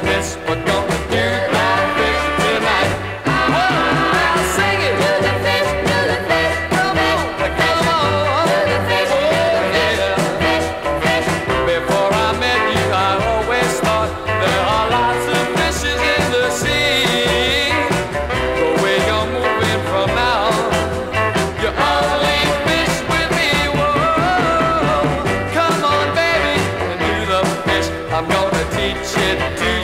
miss. We're gonna do the fish tonight. Now sing it. Do the fish, come on, come on. Do the fish, fish, fish. Before I met you, I always thought there are lots of fishes in the sea. The way you're moving from now, you only fish with me. Whoa, come on, baby, and do the fish. I'm gonna teach you to